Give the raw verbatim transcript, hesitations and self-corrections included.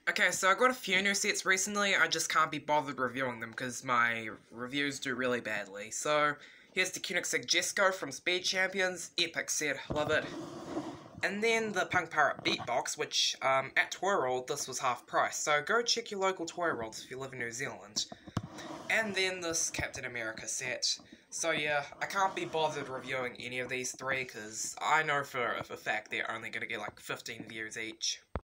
Okay, so I got a few new sets recently, I just can't be bothered reviewing them because my reviews do really badly. So, here's the Koenigsegg Jesco from Speed Champions, epic set, love it. And then the Punk Pirate Beatbox, which, um, at Toy World, this was half price, so go check your local Toy Worlds if you live in New Zealand. And then this Captain America set. So yeah, I can't be bothered reviewing any of these three, because I know for a fact they're only going to get like fifteen views each.